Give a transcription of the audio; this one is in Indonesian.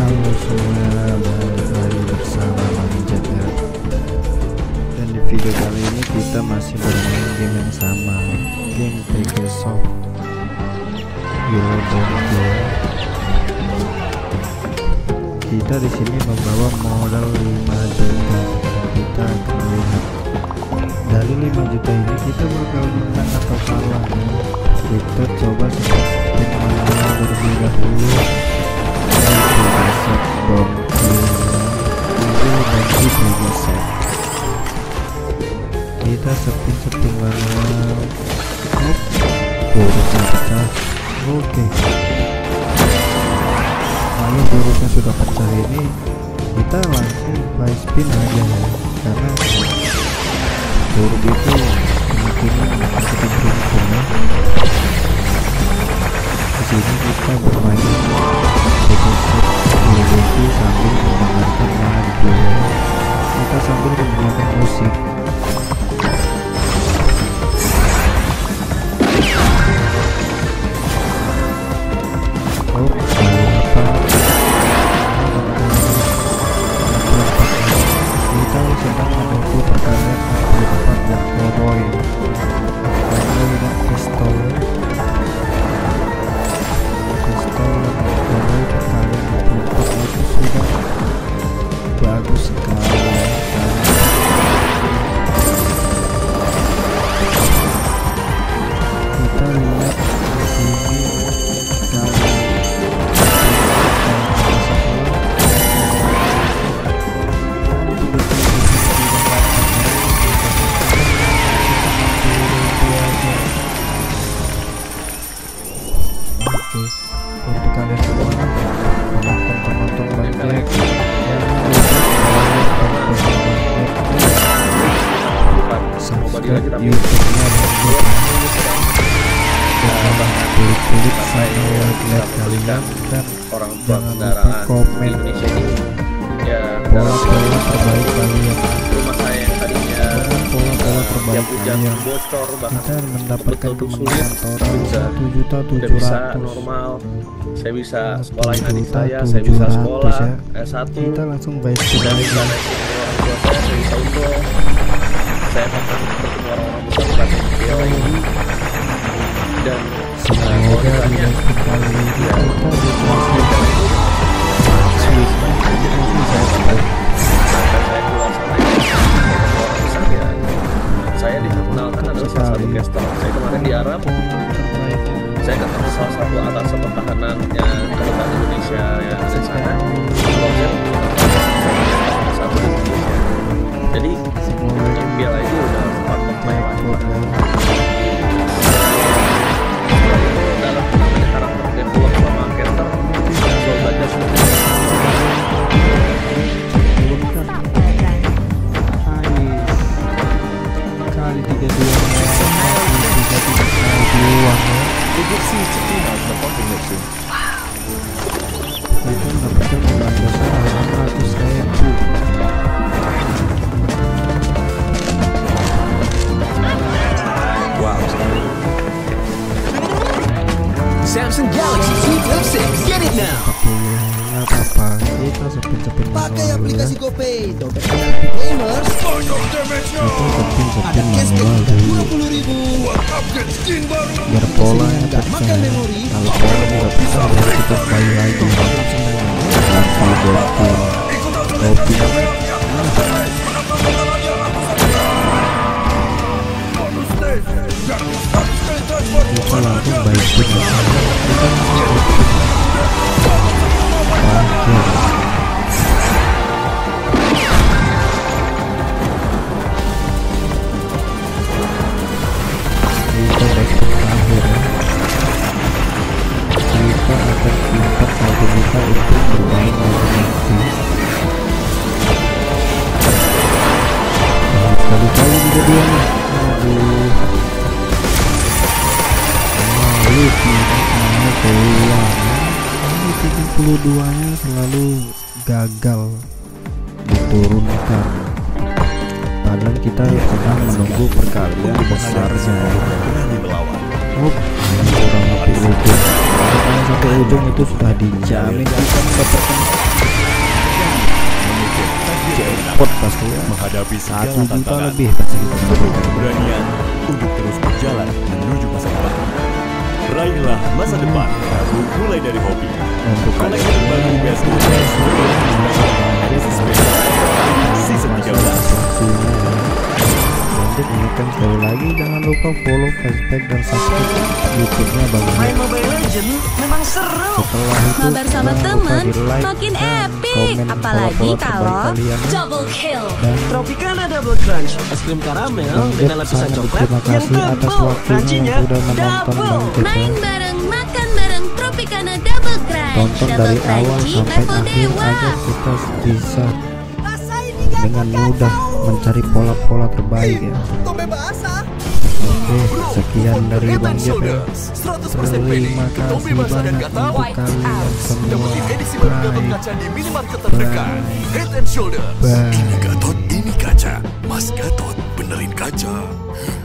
Halo semua, balik lagi bersama Manjat ya. Dan di video kali ini kita masih bermain game yang sama, game Pegasoft Eurobond. Kita di sini membawa modal 5 juta. Kita akan melihat dari 5 juta ini kita bakal menang atau kalah ya. Kita coba spin manual terlebih dahulu. Kita sepin manual. Buruknya pecah. Oke, kalau buruknya sudah pecah ini kita langsung buy spin aja ya, karena buruk itu kemungkinan cukup beruntung ya. Disini kita bermain Pegasoft sambil mendengarkan lagu. Kita sambil mendengarkan musik. Kita sedang menunggu perkalian 44 dan Koroy. Koroy dan pistol dan Koroy perkalian 44 itu sudah bagus sekali ya. Kita lihat di sini untuk kalian semua penonton banyak subscribe YouTube-nya dan klik saya lihat kalian, dan orang jangan lupa komen pola-pola terbaik kalian, rumah saya yang tadinya pola-pola terbaik kalian. bocor, bahkan Kita mendapatkan kemenangan total udah 1.700.000. bisa normal, saya bisa sekolahin adik saya bisa sekolah ya. S1, Kita langsung buy spin dan bisa aja. naikin orang tua saya bisa untung, saya akan bertemu orang-orang besar di video ini, dan Semoga di buy spin kali ini kita saya dikenalkan adalah salah satu caster. Saya kemarin di Arab, saya ketemu salah satu atas pertahanannya kedutaan Indonesia yang ada di sana. Satu di Indonesia. Jadi MPL aja udah sempat bermain dalam karakter develop sama caster. Saya belajar semua. Kali 32 itu mendapatkan modal besar 600.000. Wow, sekali. Samsung Galaxy Z Flip 6, get it now. Nggak apa-apa, kita sepin Pakai manual aplikasi ya. GoPay, dompet tinggal di gamers. Kita Ada sepin cashback manual dulu 20.000. biar polanya Nggak pecah. makan memori. Kalau pola nggak pecah baru kita buy lagi. Kopi kita langsung buy spin aja. Kita buy spin terakhir ya. Kita akan simpan saldo kita untuk bermain nanti. Kali-kali juga dia nih. Aduh, lalu finalnya keluar. Ini 72 nya selalu gagal diturunkan. Padahal kita sedang menunggu perkalian besarnya. Kurang lebih ujung. Kalau sampai ujung itu sudah dijamin kita mendapatkan menghadapi 1 segala juta tantangan, lebih pasti kita memberikan keberanian untuk terus berjalan menuju masa depan. Raihlah masa depan, mulai dari hobi. untuk Koleksi terbaru Best edisi spesial season 13. Lanjut ingatkan sekali lagi, jangan lupa follow, Facebook dan subscribe YouTube-nya Bang Main Jack. Mobile Legends memang seru. Setelah itu Mabar sama jangan lupa temen di like makin dan epic. komen Apalagi pola-pola terbaik kalau kalian. double kill. Dan Tropicana Double Crunch, es krim karamel Bang Jack dengan lapisan sangat coklat berterima yang kasih atas double. waktunya Crunchy-nya yang sudah menonton double. Bang Jack ya. Main bareng, makan bareng Tropicana Double Crunch. Tonton Double dari awal crunchy sampai level akhir dewa. agar kita bisa dengan mudah mencari pola-pola terbaik ya. Oke, sekian dari Bang Jack ya. Terima kasih banyak untuk kalian semua. Bye. Ini Gatot, ini kaca. Mas Gatot benerin kaca.